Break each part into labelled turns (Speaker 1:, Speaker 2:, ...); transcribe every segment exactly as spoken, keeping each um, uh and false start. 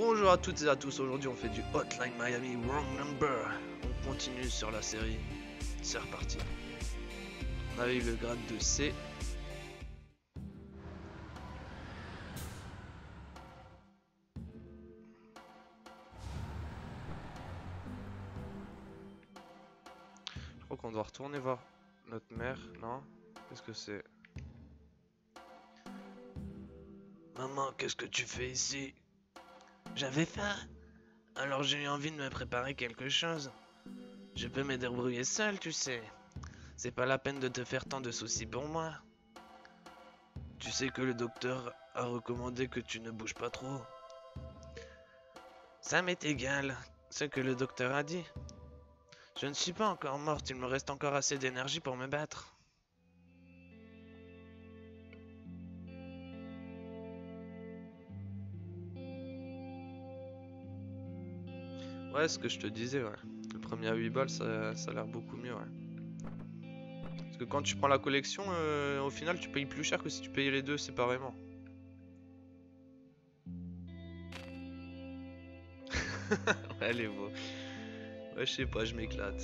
Speaker 1: Bonjour à toutes et à tous, aujourd'hui on fait du Hotline Miami Wrong Number. On continue sur la série, c'est reparti. On avait eu le grade de C. Je crois qu'on doit retourner voir notre mère, non? Qu'est-ce que c'est? Maman, qu'est-ce que tu fais ici? J'avais faim, alors j'ai eu envie de me préparer quelque chose. Je peux me débrouiller seul, tu sais. C'est pas la peine de te faire tant de soucis pour moi. Tu sais que le docteur a recommandé que tu ne bouges pas trop. Ça m'est égal, ce que le docteur a dit. Je ne suis pas encore morte, il me reste encore assez d'énergie pour me battre. Ouais, ce que je te disais, ouais. Le premier à huit balles, ça, ça a l'air beaucoup mieux, ouais. Parce que quand tu prends la collection, euh, au final, tu payes plus cher que si tu payais les deux séparément. Ouais, elle est beau. Ouais, je sais pas, je m'éclate.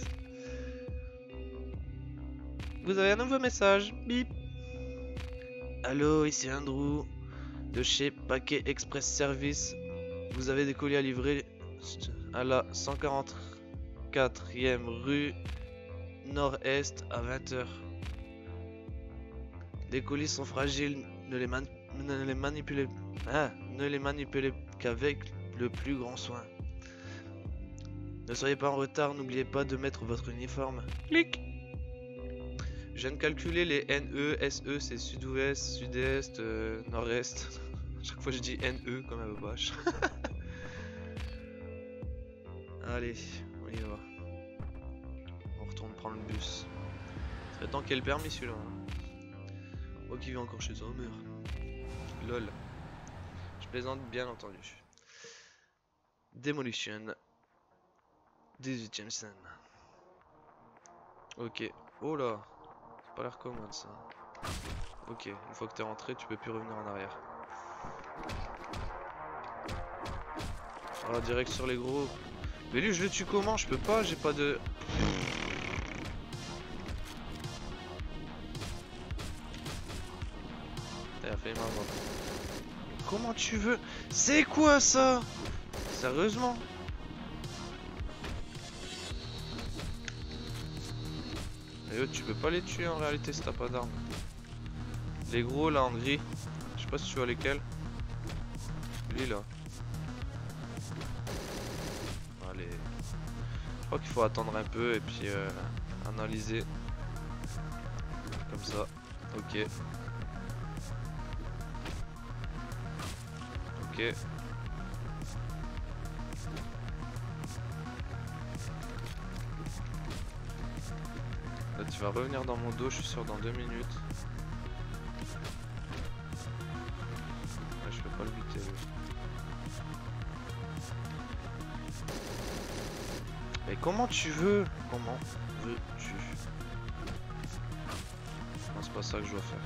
Speaker 1: Vous avez un nouveau message. Bip. Allô, ici Andrew, de chez Paquet Express Service. Vous avez des colis à livrer à la cent quarante-quatrième rue Nord-Est à vingt heures. Les colis sont fragiles, ne les, man ne les manipulez ah, ne les manipulez qu'avec le plus grand soin. Ne soyez pas en retard, n'oubliez pas de mettre votre uniforme. Clic. Je viens de calculer les N E, S E, c'est sud-ouest, sud-est, euh, nord-est. Chaque fois je dis N E comme un vache. Allez, on y va. On retourne prendre le bus. Ça fait tant qu'il y a le permis celui-là. Hein. Moi qui vais encore chez sa mère. Lol. Je plaisante bien entendu. Demolition. dix-huitième scène. Ok. Oh là. C'est pas l'air commode ça. Ok. Une fois que t'es rentré, tu peux plus revenir en arrière. Alors direct sur les gros. Mais lui je le tue comment? Je peux pas, j'ai pas de... Il a failli m'avoir. Comment tu veux? C'est quoi ça? Sérieusement? Et eux tu peux pas les tuer en réalité si t'as pas d'armes. Les gros là en gris. Je sais pas si tu vois lesquels. Lui là. Allez. Je crois qu'il faut attendre un peu et puis euh, analyser. Comme ça. Ok. Ok. Là tu vas revenir dans mon dos, je suis sûr dans deux minutes. Ouais, je peux pas le buter lui. Mais comment tu veux? Comment veux-tu? Non, c'est pas ça que je dois faire.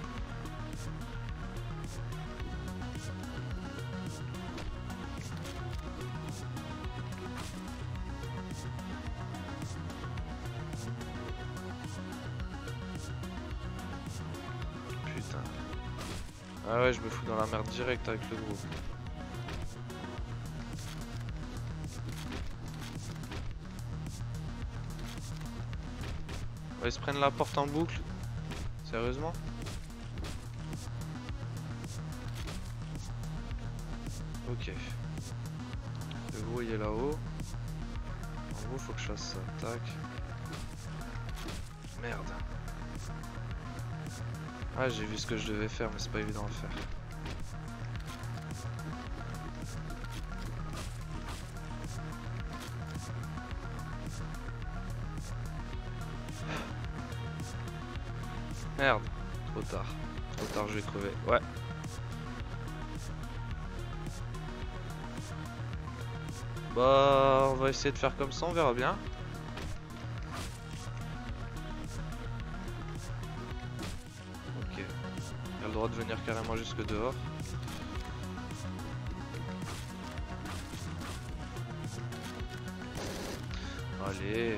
Speaker 1: Putain. Ah ouais, je me fous dans la merde direct avec le groupe. Ils se prennent la porte en boucle. Sérieusement? Ok. Le gros il est là-haut. En gros faut que je fasse ça. Tac. Merde. Ah j'ai vu ce que je devais faire mais c'est pas évident à le faire. Merde, trop tard. Trop tard, je vais crever. Ouais. Bah, on va essayer de faire comme ça, on verra bien. Ok. Il a le droit de venir carrément jusque dehors. Allez.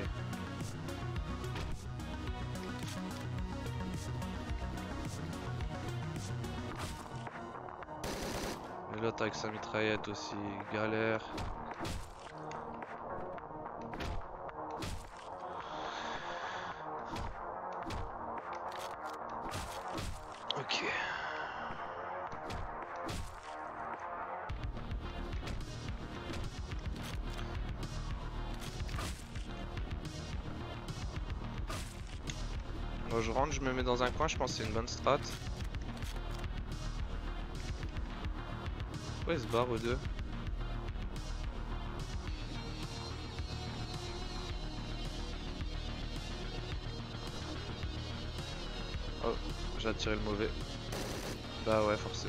Speaker 1: Et l'autre avec sa mitraillette aussi, galère. Ok. Moi je rentre, je me mets dans un coin, je pense que c'est une bonne strat. Pourquoi ils se barrent aux deux? Oh, j'ai attiré le mauvais. Bah ouais, forcément.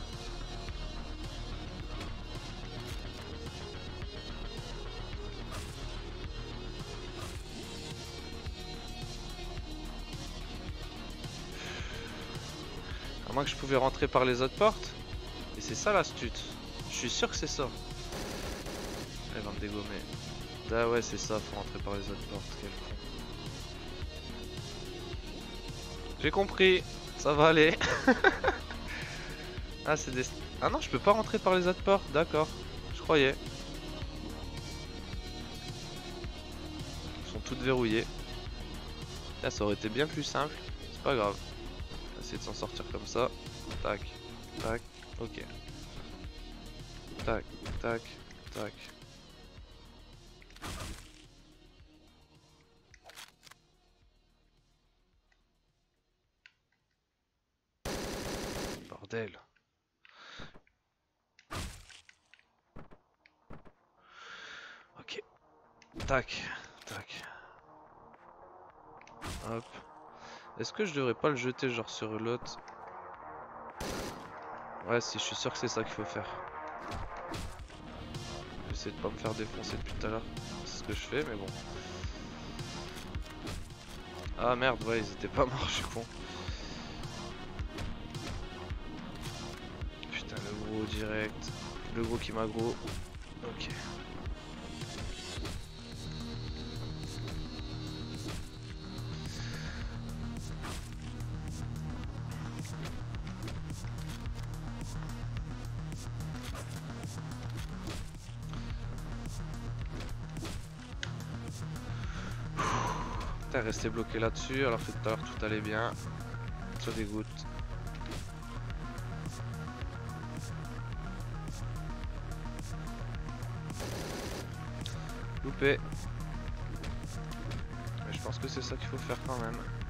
Speaker 1: À moins que je pouvais rentrer par les autres portes. Et c'est ça l'astuce. Je suis sûr que c'est ça. Elle va me dégommer. Ah ouais, c'est ça, faut rentrer par les autres portes. Quel con. J'ai compris. Ça va aller. Ah, c'est des... Ah non, je peux pas rentrer par les autres portes. D'accord. Je croyais. Elles sont toutes verrouillées. Là, ça aurait été bien plus simple. C'est pas grave. On va essayer de s'en sortir comme ça. Tac. Tac. Ok. Tac. Tac. Tac. Bordel. Ok. Tac. Tac. Hop. Est-ce que je devrais pas le jeter genre sur l'autre? Ouais, si, je suis sûr que c'est ça qu'il faut faire. J'essaie de pas me faire défoncer depuis tout à l'heure. C'est ce que je fais, mais bon. Ah merde, ouais, ils étaient pas morts, je suis con. Putain, le gros direct. Le gros qui m'a gros. Ok. Putain, rester bloqué là-dessus alors que tout à l'heure tout allait bien. Ça dégoûte. Loupé. Mais je pense que c'est ça qu'il faut faire quand même.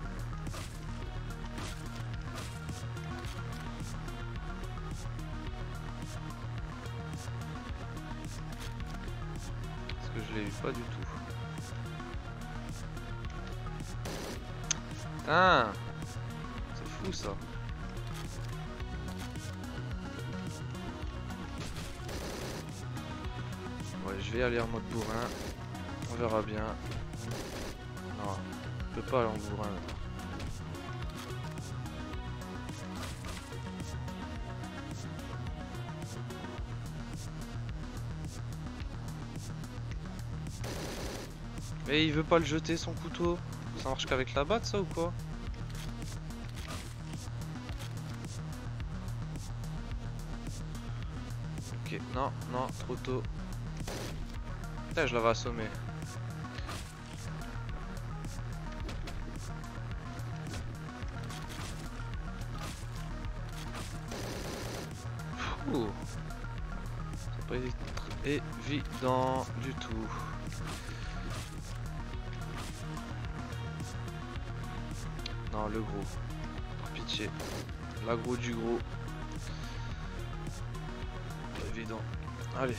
Speaker 1: Parce que je l'ai eu pas du tout. Ah, c'est fou ça. Ouais, je vais aller en mode bourrin. On verra bien. Non, je peux pas aller en bourrin là. Mais il veut pas le jeter son couteau. Ça marche qu'avec la batte ça ou quoi? Ok, non, non, trop tôt. Putain, je l'avais assommé. Ouh. C'est pas évident du tout. Non, le gros. Par pitié. L'agro du gros. Pas évident. Allez.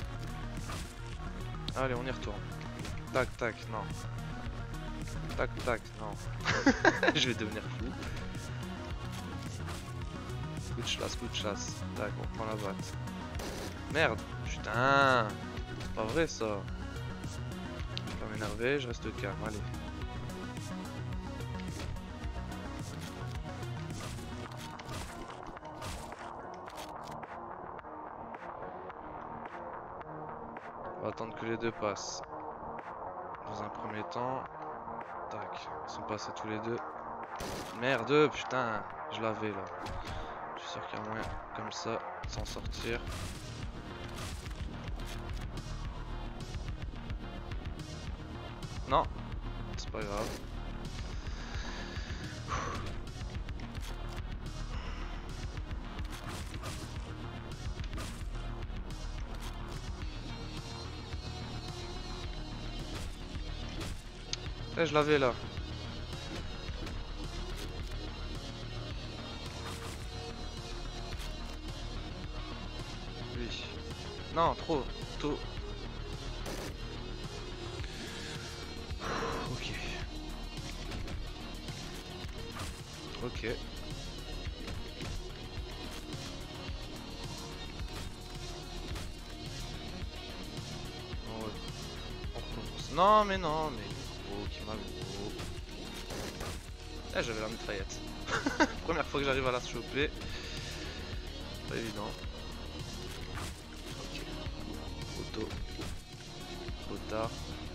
Speaker 1: Allez, on y retourne. Tac, tac, non. Tac, tac, non. Je vais devenir fou. Coup de chasse, coup de chasse. Tac, on prend la batte. Merde. Putain. C'est pas vrai ça. Je vais pas m'énerver, je reste calme. Allez. On va attendre que les deux passent. dans un premier temps. Tac, ils sont passés tous les deux. Merde, putain, je l'avais là. Je suis sûr qu'il y a moyen comme ça de s'en sortir. Non, c'est pas grave. Eh, je l'avais là. Oui. Non, trop, tôt. Ok. Ok. Oh, ouais. On recommence. Non, mais non, mais oh, qui m'a gros. Eh, j'avais la mitraillette. Première fois que j'arrive à la choper. Pas évident. Ok. Auto. Trop tard.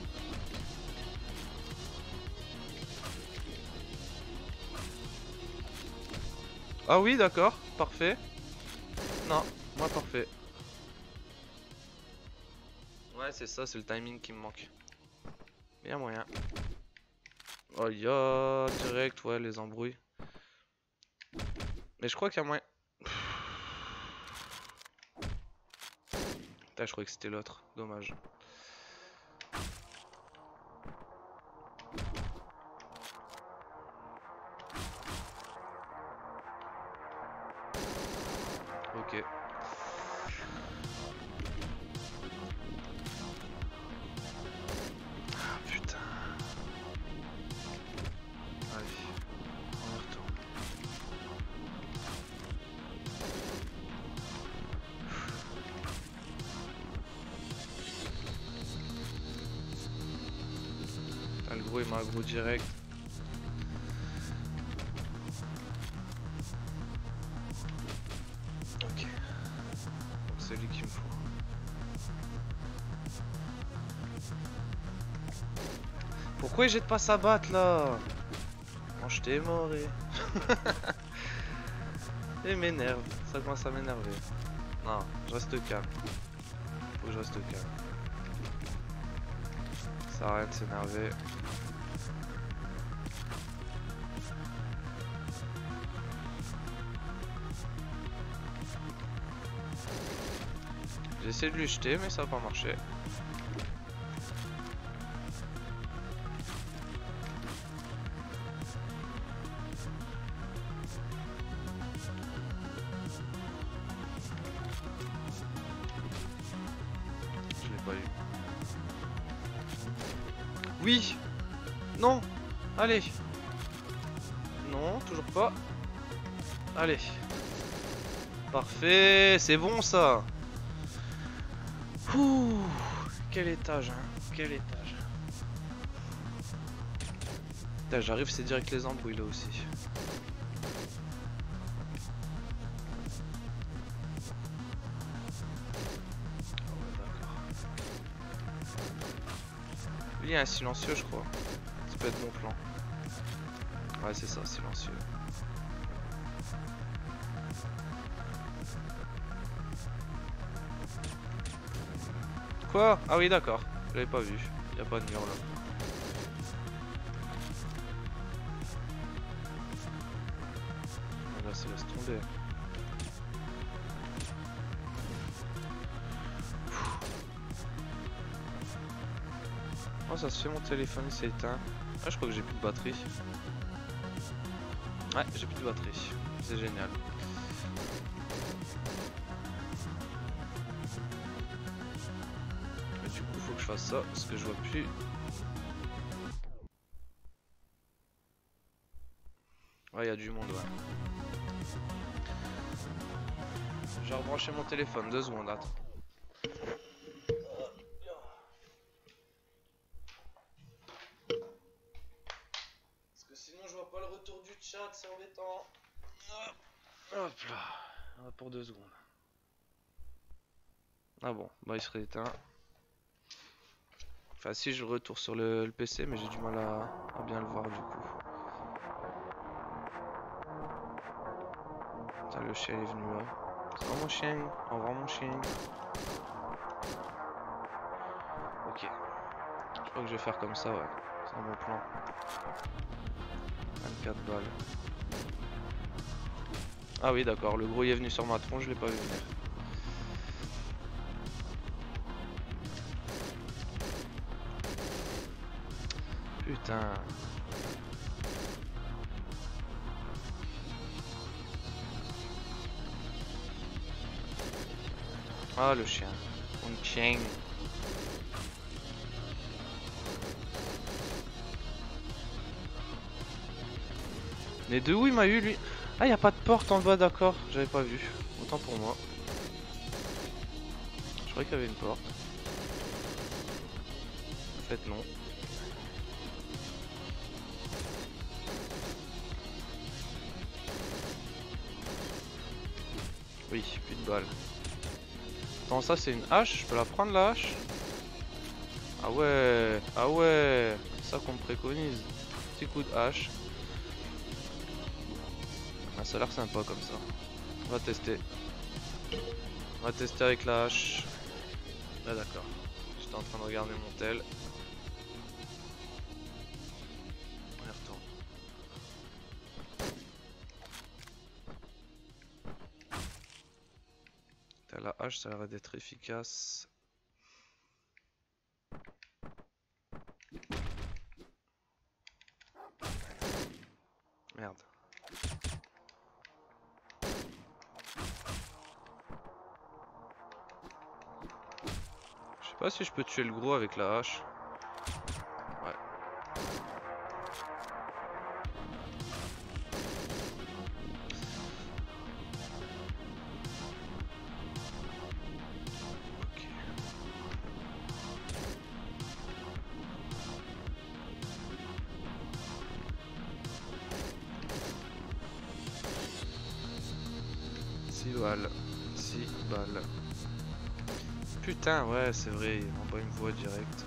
Speaker 1: Ah oui, d'accord, parfait. Non, moi parfait. Ouais, c'est ça, c'est le timing qui me manque. Mais y'a moyen. Oh, ya, direct, ouais, les embrouilles. Mais je crois qu'il y a moyen. Putain, je croyais que c'était l'autre, dommage. Ok. Ah putain. Allez, on y retourne. Putain, le gros il m'a aggro direct. Ok. C'est lui qu'il me faut. Pourquoi il jette pas sa batte là? Oh, je t'ai mort et... Il m'énerve, ça commence à m'énerver. Non, je reste calme. Faut que je reste calme. Ça sert à rien de s'énerver. J'ai essayé de lui jeter mais ça n'a pas marché. Je l'ai pas eu. Oui. Non. Allez. Non, toujours pas. Allez. Parfait, c'est bon ça. Ouh, quel étage, hein. Quel étage. Putain, j'arrive, c'est direct les embrouilles là aussi. Lui, il y a un silencieux, je crois. Ça peut être mon plan. Ouais, c'est ça, silencieux. Quoi? Ah oui, d'accord. Je l'avais pas vu. Il y a pas de mur là. Là, ça laisse tomber. Oh, ça se fait, mon téléphone il s'est éteint. Ah, je crois que j'ai plus de batterie. Ouais, j'ai plus de batterie. C'est génial. Mais du coup, faut que je fasse ça parce que je vois plus. Ouais, il y a du monde, ouais. J'ai rebranché mon téléphone, deux secondes, attends. Parce que sinon, je vois pas le retour du chat, c'est embêtant. Hop là, pour deux secondes. Ah bon, bah il serait éteint. Enfin si je retourne sur le, le P C mais j'ai du mal à, à bien le voir du coup. Putain, le chien est venu là. Oh mon chien, au revoir mon chien. Ok. Je crois que je vais faire comme ça, ouais. C'est un bon plan. vingt-quatre balles. Ah oui d'accord, le gros il est venu sur ma tronche, je l'ai pas vu venir. Putain. Ah le chien. Mon chien. Mais de où il m'a eu lui? Ah y a pas de porte en bas, d'accord, j'avais pas vu. Autant pour moi. Je croyais qu'il y avait une porte. En fait non. Oui, plus de balles. Attends, ça c'est une hache, je peux la prendre la hache? Ah ouais, ah ouais, c'est ça qu'on me préconise. Petit coup de hache. Ah, ça a l'air sympa comme ça. On va tester. On va tester avec la hache. Ah d'accord. J'étais en train de regarder mon tel. On y retourne. T'as la hache, ça a l'air d'être efficace. Merde. Je sais pas si je peux tuer le gros avec la hache. Ouais. Ok. six balles. six balles. Putain, ouais, c'est vrai, il m'envoie une voix directe.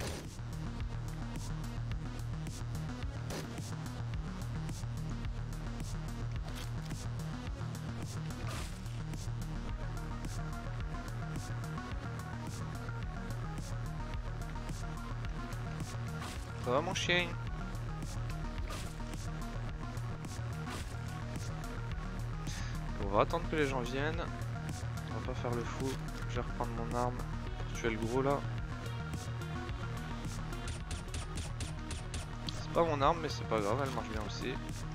Speaker 1: Ça va mon chien? On va attendre que les gens viennent. On va pas faire le fou. Je vais reprendre mon arme pour tuer le gros là. C'est pas mon arme mais c'est pas grave, elle marche bien aussi.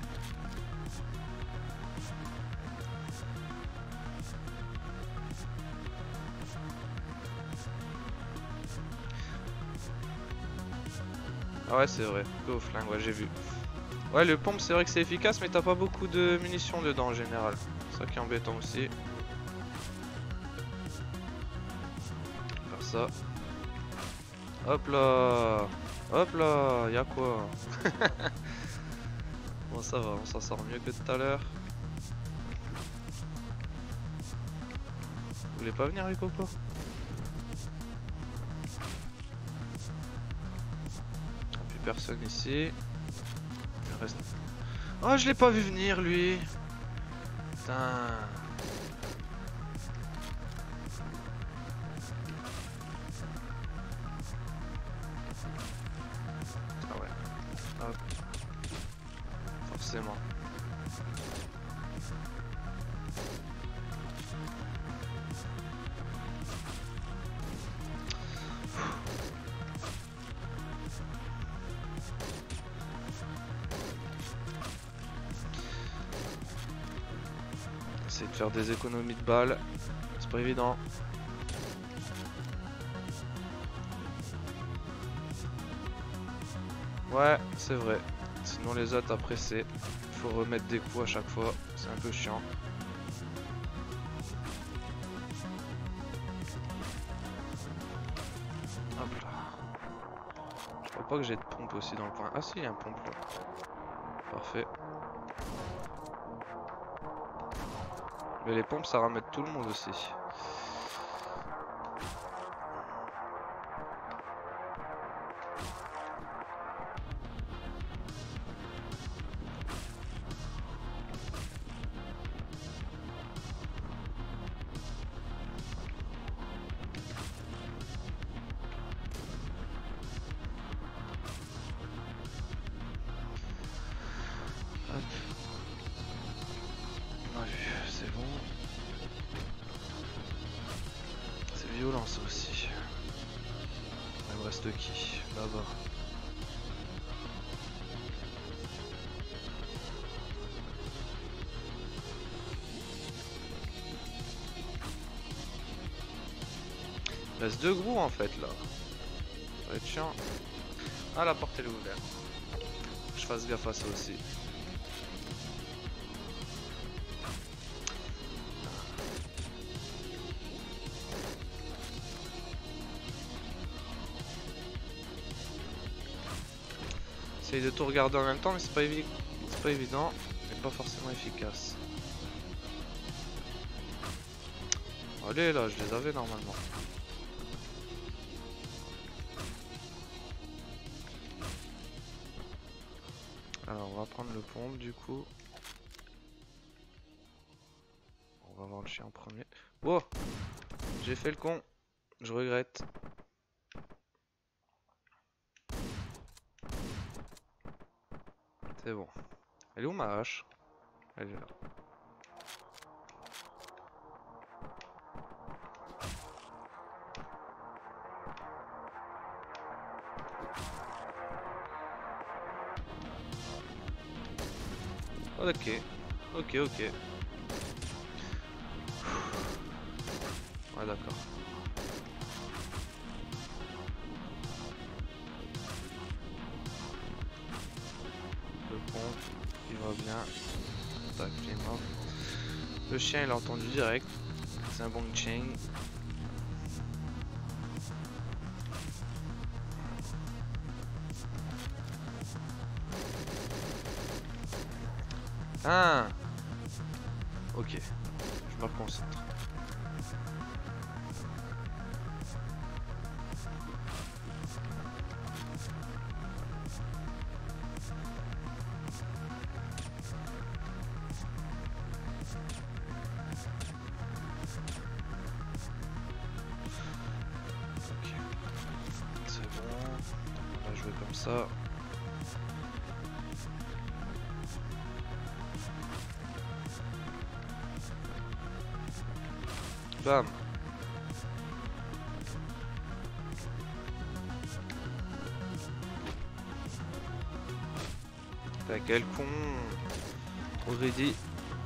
Speaker 1: Ah ouais c'est vrai, que au flingue, ouais j'ai vu. Ouais le pompe c'est vrai que c'est efficace mais t'as pas beaucoup de munitions dedans en général. C'est ça qui est embêtant aussi. Faire ça. Hop là. Hop là, y'a quoi? Bon ça va, on s'en sort mieux que tout à l'heure. Vous voulez pas venir les cocos? Plus personne ici. Il reste... Oh je l'ai pas vu venir lui. Putain. Ah ouais. Hop. Forcément. Essayer de faire des économies de balles. C'est pas évident. Ouais, c'est vrai. Sinon les autres après c'est... faut remettre des coups à chaque fois. C'est un peu chiant. Hop là. Je crois pas que j'ai de pompe aussi dans le coin. Ah si, il y a un pompe là. Parfait. Mais les pompes ça ramène tout le monde aussi. ça aussi. Il me reste qui? Là-bas. Il reste deux gros en fait là. Ça va être chiant. Ah, la porte elle est ouverte. Faut que je fasse gaffe à ça aussi. Essaye de tout regarder en même temps, mais c'est pas, évi pas évident et pas forcément efficace. Allez là, je les avais normalement. Alors on va prendre le pompe du coup. On va voir le chien en premier. Wow, j'ai fait le con. Je regrette. C'est bon. Elle est où ma hache? Elle est là. Ok, ok, ok. Ouais, d'accord. Le pompe, il va bien. Tac, il est mort. Le chien, il a entendu direct. C'est un bon chain. Ah, ok, je me reconcentre. Ok, c'est bon. On va jouer comme ça. Bam. T'as quel con. Already.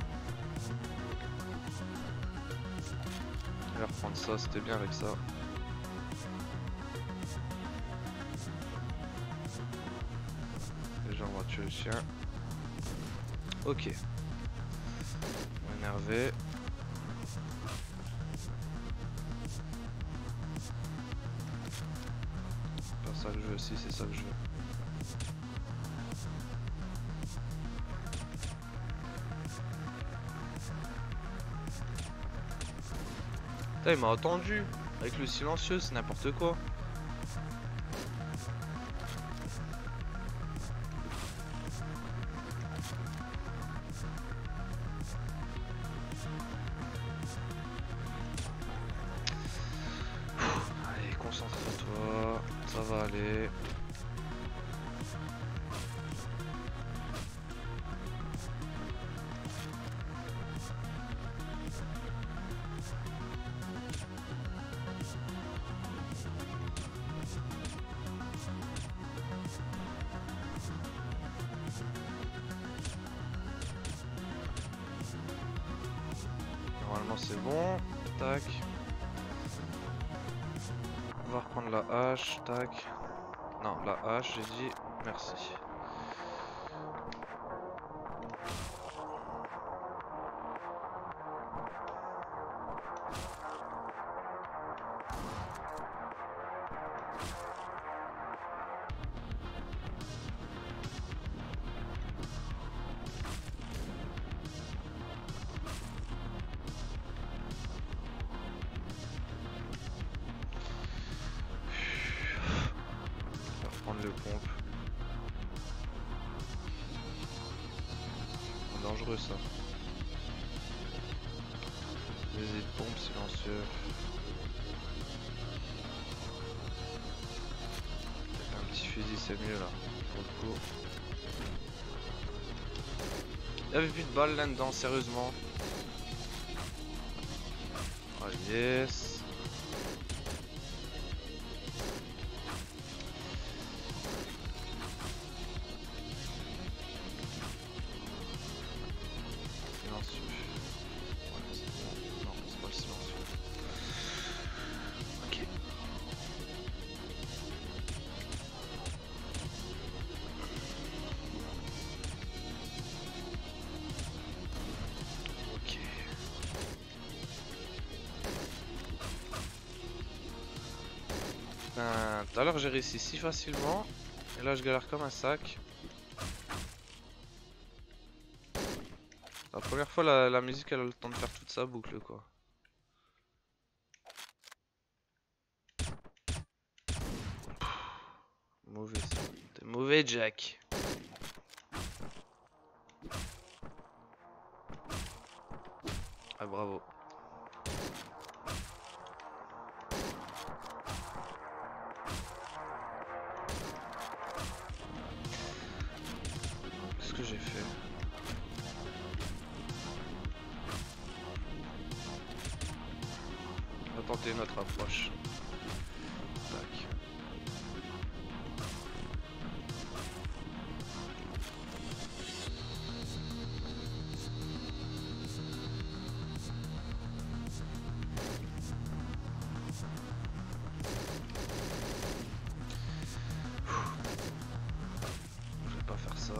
Speaker 1: Je vais reprendre ça, c'était bien avec ça. Déjà on va tuer le chien. Ok. Énervé. C'est ça que je veux aussi, c'est ça que je veux. Putain, il m'a entendu. Avec le silencieux, c'est n'importe quoi. Allez, concentre-toi. Ça va aller. Normalement c'est bon. Tac. On va reprendre la hache. Tac. Non, la hache, j'ai dit merci. Le pompe. C'est dangereux ça. Les pompes silencieux. Peut-être un petit fusil c'est mieux là. Pour le coup. Il y avait plus de balles là-dedans, sérieusement. Oh yes. Putain, tout à l'heure j'ai réussi si facilement. Et là je galère comme un sac. La première fois la, la musique elle a le temps de faire toute sa boucle quoi. Mauvais ça. T'es mauvais Jack. Ah bravo. Qu'est-ce que j'ai fait? On va tenter notre approche. Tac. Je vais pas faire ça.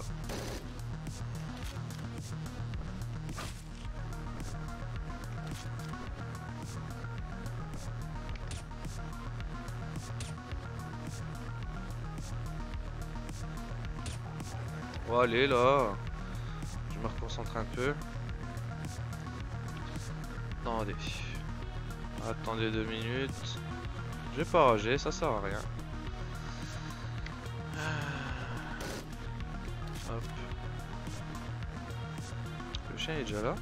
Speaker 1: Bon allez là. Je me reconcentre un peu. Attendez. Attendez deux minutes. Je vais pas rager, ça sert à rien. Hop. Le chien est déjà là.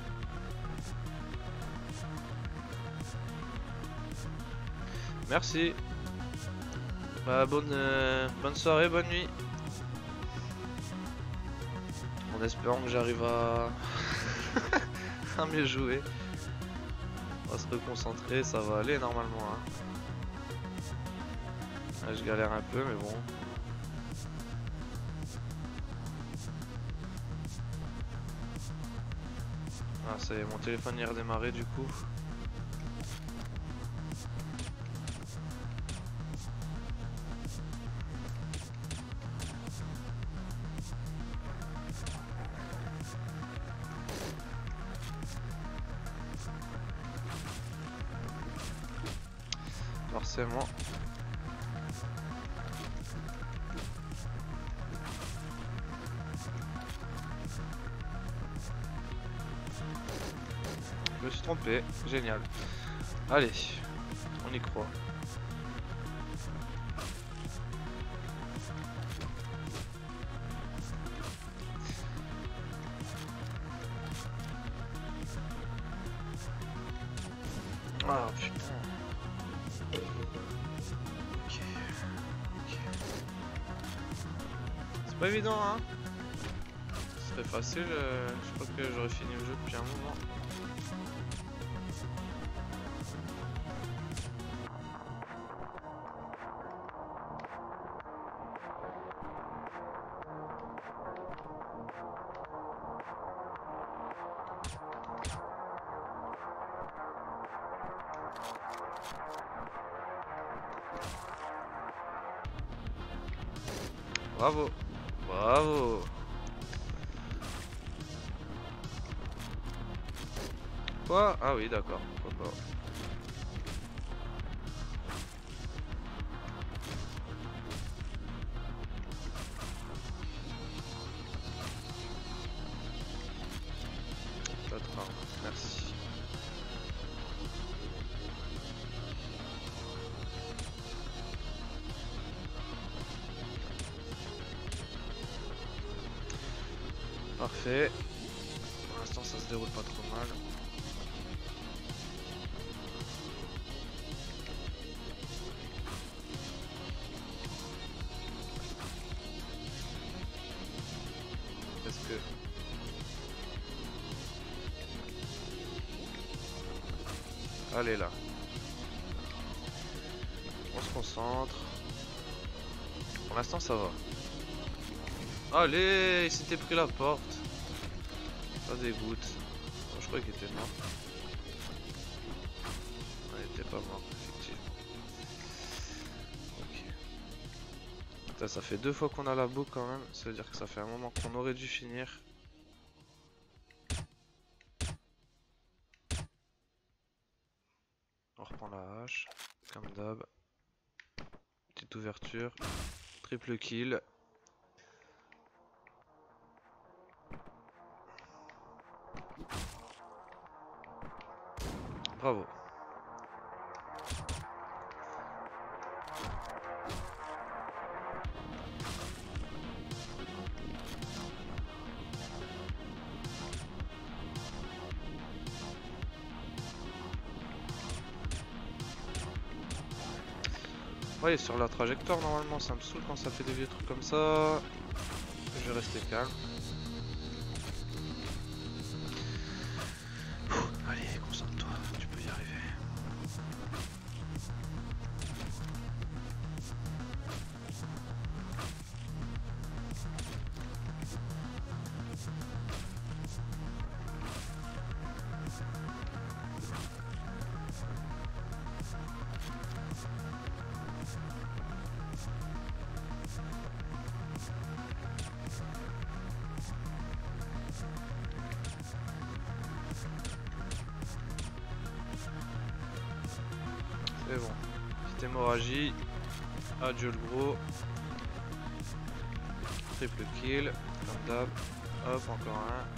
Speaker 1: Merci. Bah bonne, euh, bonne soirée, bonne nuit. En espérant que j'arrive à... à mieux jouer. On va se reconcentrer, ça va aller normalement. Hein. Là, je galère un peu, mais bon. Ah, ça y est, mon téléphone y a redémarré du coup. Forcément. Je me suis trompé, génial. Allez, on y croit. Ah putain. Ok. Ok. C'est pas évident hein. Ce serait facile, euh, je crois que j'aurais fini le jeu depuis un moment. Bravo, bravo. Quoi? Ah oui, d'accord, pourquoi pas. Pas trop, merci. Parfait. Pour l'instant, ça se déroule pas trop mal. Est-ce que... Allez là. On se concentre. Pour l'instant, ça va. Allez, il s'était pris la porte. Ça dégoûte. Bon, je crois qu'il était mort. Non, il était pas mort, effectivement. Ok. Putain, ça fait deux fois qu'on a la boucle quand même. Ça veut dire que ça fait un moment qu'on aurait dû finir. On reprend la hache, comme d'hab. ouverture. Triple kill. Bravo. Ouais, sur la trajectoire normalement, ça me saoule quand ça fait des vieux trucs comme ça. Je vais rester calme. Allez, concentre-toi, tu peux y arriver. C'est bon. Petite hémorragie. Adieu le gros. Triple kill. Comme d'hab. Hop, encore un.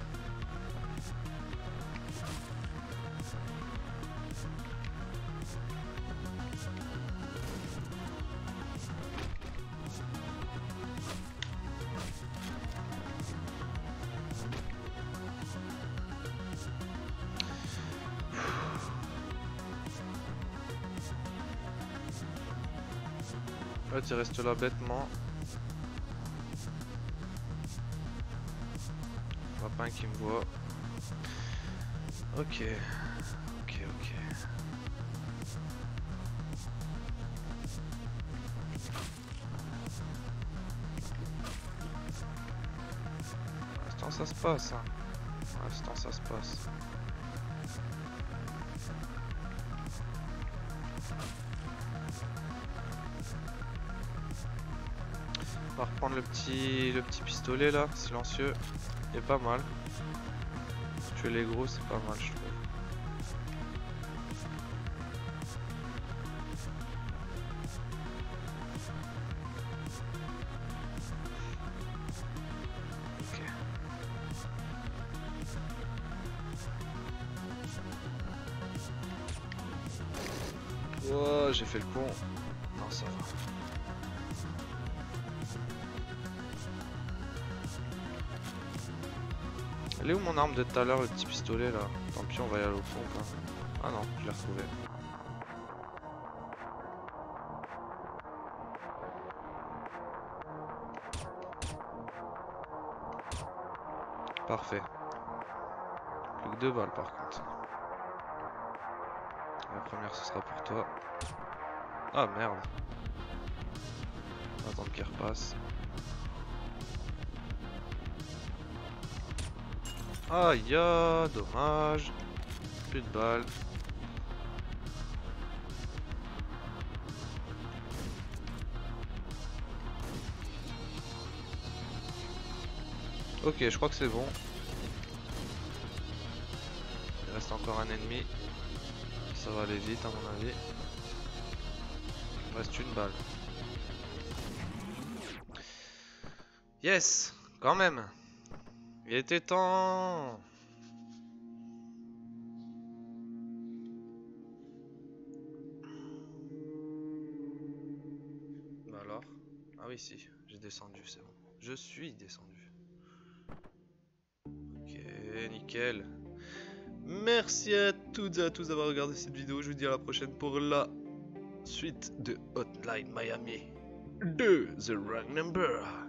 Speaker 1: Là, tu restes là bêtement. Il n'y en a pas un qui me voit. Ok. Ok, ok. Pour l'instant, ça se passe. Hein. Pour l'instant, ça se passe. On va reprendre le petit, le petit pistolet là, silencieux. Il est pas mal. Tuer les gros, c'est pas mal, je trouve. Ok. Oh, j'ai fait le con. Non, ça va. Elle est où mon arme de tout à l'heure, le petit pistolet là? Tant pis, on va y aller au fond. Hein. Ah non, je l'ai retrouvé. Parfait. Plus que deux balles par contre. La première ce sera pour toi. Ah merde. On va attendre qu'il repasse. Aïe, ah, dommage. Plus de balles. Ok, je crois que c'est bon. Il reste encore un ennemi. Ça va aller vite à mon avis. Il me reste une balle. Yes, quand même. Il était temps. Bah alors. Ah oui si, j'ai descendu, c'est bon. Je suis descendu. Ok, nickel. Merci à toutes et à tous d'avoir regardé cette vidéo. Je vous dis à la prochaine pour la suite de Hotline Miami deux, The Wrong Number.